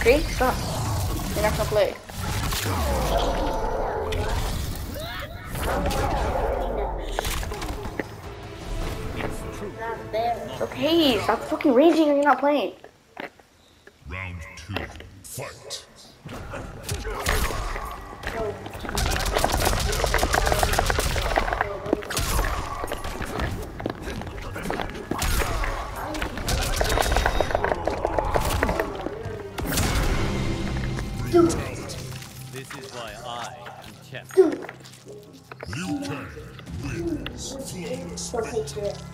Okay, stop. You're not gonna play. Okay, stop fucking raging or you're not playing. Round 2, fight. This is why I am champion. Liu Kang wins flawless victory.